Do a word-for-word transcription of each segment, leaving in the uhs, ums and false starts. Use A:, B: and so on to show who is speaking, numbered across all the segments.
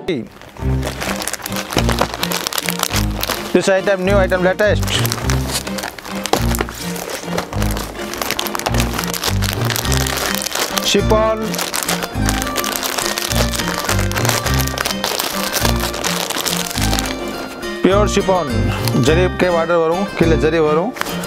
A: This item, new item, latest. Chiffon. Pure chiffon. जरी के water वरूँ, किले जरी वरूँ.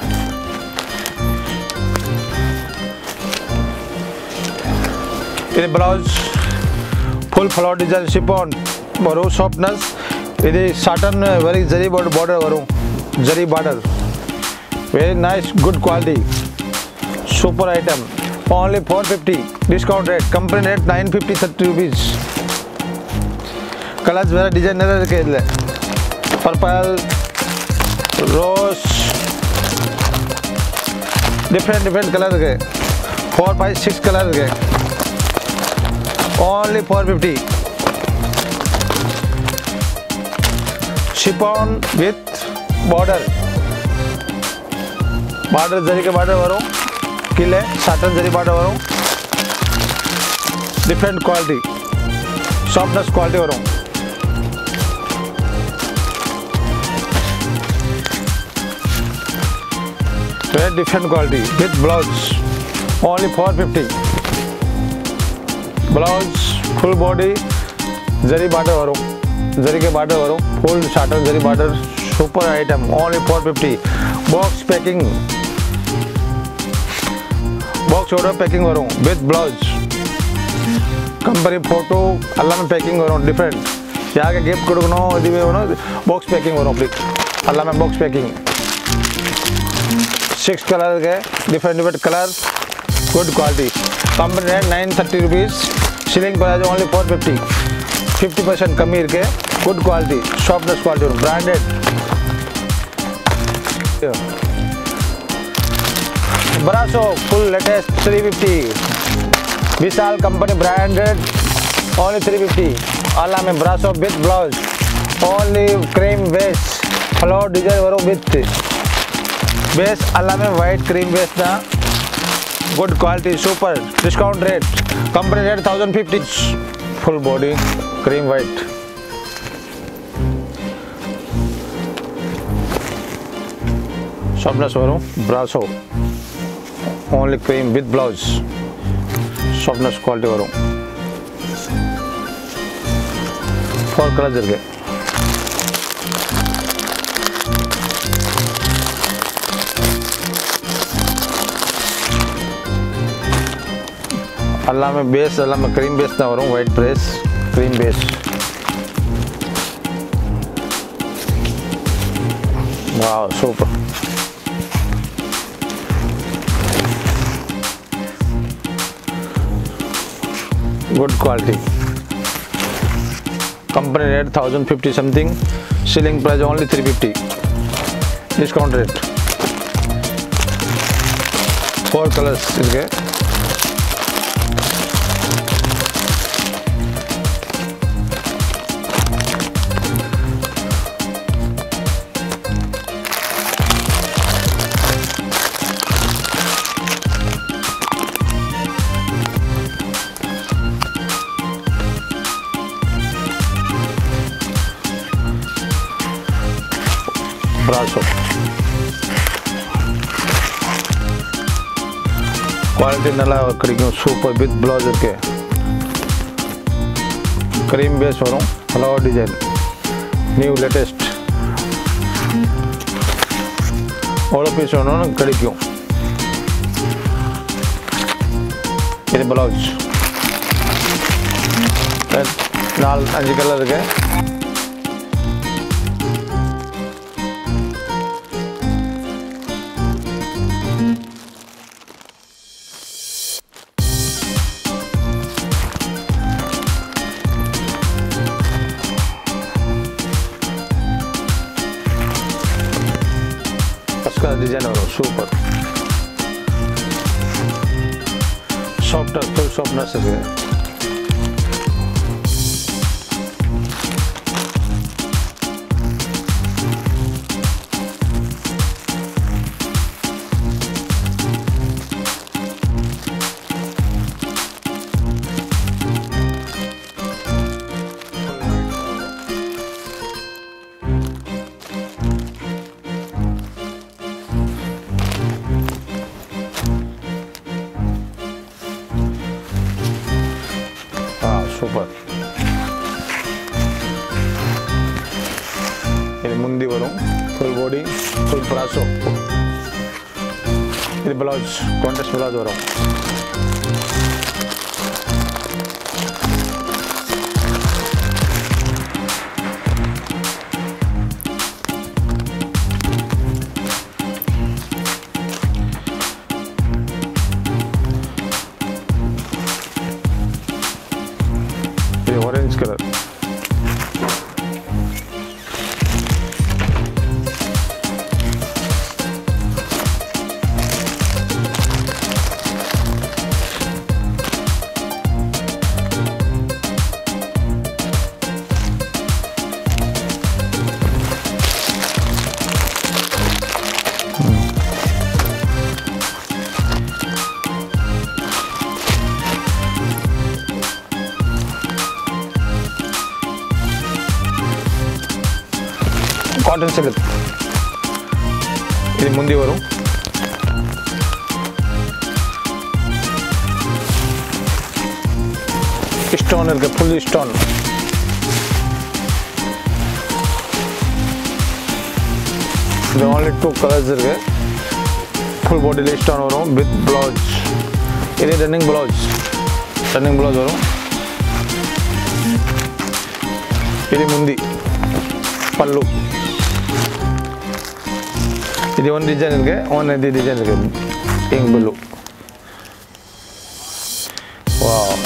A: ये blouse full flower design chiffon वरूँ softness. ये satin very जरी border वरूँ, जरी border. Very nice, good quality. Super item. Only four fifty. Discount rate. Company rate nine fifty thirty rupees. Colors very designer के लिए. Purple, rose, different different color के. Four five six color के. Only four fifty. Chiffon with border. Border जरी के border वरों. किले satin zari border वरों. Different quality. Softness quality वरों. Very different quality with blouse. Only four fifty. Blouse full body zari border वरों. जरी के border वरों. Full satin zari border. Super item. Only four fifty. Box packing. Box order packing वरों. With blouse. Company photo अल्लाह में packing वरों. Different. यहाँ के gift code करो यदि में वरों box packing वरों please. अल्लाह में box packing. Six color के different different color. Good quality. Company rate nine thirty rupees. Selling price only four fifty. fifty percent कमी के. Good quality. Softness quality. Branded. Brasso full latest three fifty. Vishal company branded. Only three fifty. Allah में Brasso with blouse. Only cream base. Flower design वरो with. Base Allah में white cream base ना. Good quality, super. Discount rate. Company rate one thousand fifty. Full body, cream white. Softness वरों Brasso. Only cream with blouse. Softness quality वरों. Four colors के. अल्लाह में base अल्लाह में cream base ना वरूँ white press cream base wow super good quality company rate thousand fifty something selling price only three fifty discount rate four colours इसके Brasso quality नला कड़ियों super with blouse के cream base वरों flower design new latest ओलो piece वरों ना कड़ियों ये ब्लाउज नाल अंजी कलर के का डिजाइन और सुपर सॉफ्ट फुल सॉफ्टनेस है சூப்பர். இது முந்தி வரும், ஃபுல் பாடி, ஃபுல் பிராசோ. இது பிளவுஸ், கான்ட்ராஸ்ட் பிளவுஸ் வரும். இது ஆரஞ்சு கலர். Cotton silk. இது முந்தி வரும். ஸ்டோன் இருக்கு, ஃபுல் ஸ்டோன். இது only two colors இருக்கு. ஃபுல் பாடியில ஸ்டோன் வரும் வித் பிளவுஸ். இது ரன்னிங் பிளவுஸ், ரன்னிங் பிளவுஸ் வரும். இது முந்தி, பல்லு. இது ಒಂದು ಡಿಸೈನ್ ಇದೆ, ಒಂದು ಇದು ಡಿಸೈನ್ ಇದೆ, ಪಿಂಕ್ ಬ್ಲೂ. ವಾವ್,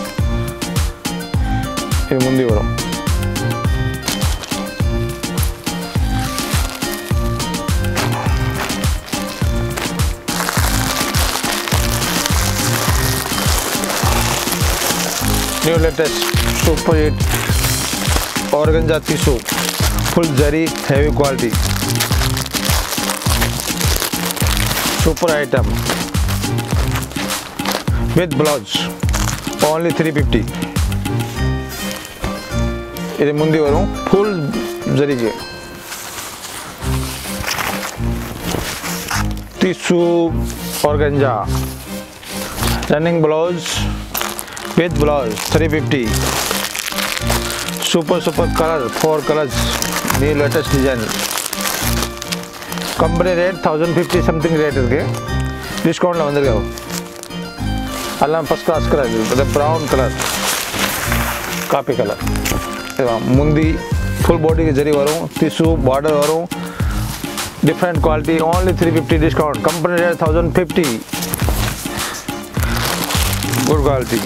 A: ಇದು ಮುಂದೆ ವரும். New latest super hit organza tissue, full जरी, heavy quality, super item with blouse, only three fifty. இது முந்தி வரும், full ஜரிகை. tissue organza, running blouse with blouse, three fifty. super super color, four colors, new latest design. Company rate thousand fifty something rate इருக்கு. டிஸ்கவுண்ட்ல வந்திருக்கு. எல்லாம் first class colour. இது brown colour, coffee colour. இது முந்தி ஃபுல் பாடிக்கு ஜரி வரும், டிஷ்யூ பார்டர் வரும், different quality, only three fifty discount. Company rate thousand fifty. Good quality.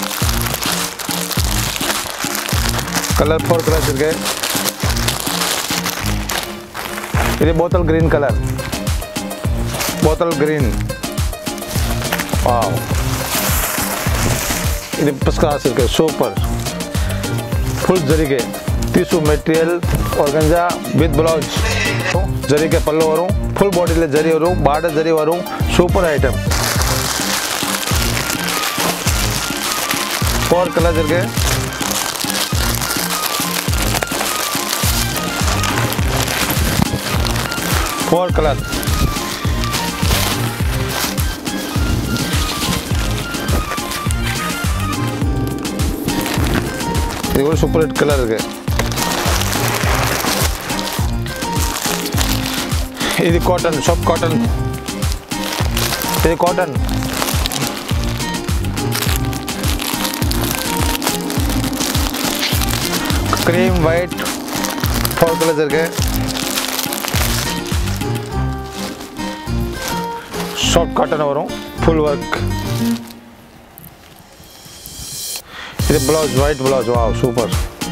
A: Colour four colours இருக்கு. இது बोतल ग्रीन कलर, बोतल ग्रीन. वाव, இது फर्स्ट क्लास இருக்கு, சூப்பர். फुल जरीके tissue material organza with blouse. जरीके पल्लू वரும், फुल बॉडीல जरी வரும், பார்டர் जरी வரும், சூப்பர் ஐட்டம். फोर कलर्स இருக்கு. Four colour. இது ஒரு சூப்பர் ஹிட் கலர் இருக்கு. இது காட்டன், சாஃப்ட் காட்டன். இது cotton. Cream white, four colours இருக்கு. सॉफ्ट कॉटन वரும், फुल वर्क. இது blouse, white blouse. Wow, super.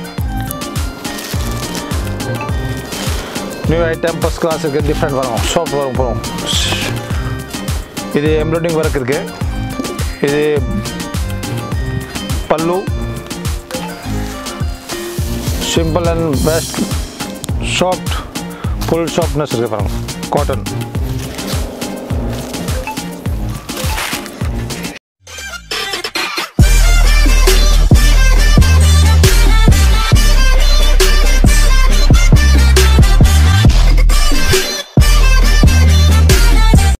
A: New item first class இருக்கு, டிஃபரண்ட் வரும், சாஃப்ட் வரும் போறோம். இது எம்ப்ராய்டிங் வர்க் இருக்கு. இது பல்லு, simple and best, soft, full softness இருக்கு பாருங்க, காட்டன்.